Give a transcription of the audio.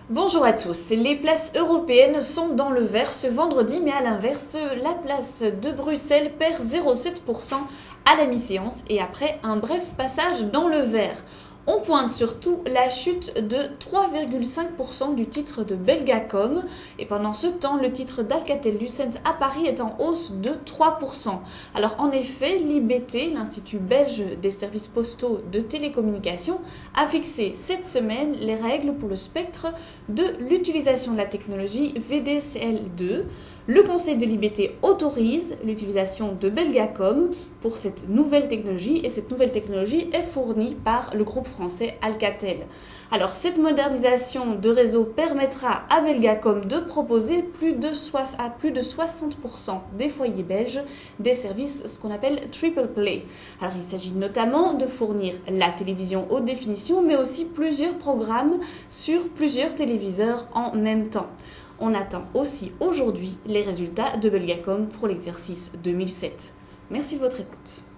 Bonjour à tous. Les places européennes sont dans le vert ce vendredi, mais à l'inverse, la place de Bruxelles perd 0,7% à la mi-séance et après un bref passage dans le vert. On pointe surtout la chute de 3,5% du titre de Belgacom et pendant ce temps, le titre d'Alcatel-Lucent à Paris est en hausse de 3%. Alors en effet, l'IBT, l'Institut belge des services postaux de télécommunications, a fixé cette semaine les règles pour le spectre de l'utilisation de la technologie VDSL2. Le conseil de l'IBT autorise l'utilisation de Belgacom pour cette nouvelle technologie et cette nouvelle technologie est fournie par le groupe français Alcatel. Alors cette modernisation de réseau permettra à Belgacom de proposer à plus de 60% des foyers belges des services ce qu'on appelle triple play. Alors il s'agit notamment de fournir la télévision haute définition mais aussi plusieurs programmes sur plusieurs téléviseurs en même temps. On attend aussi aujourd'hui les résultats de Belgacom pour l'exercice 2007. Merci de votre écoute.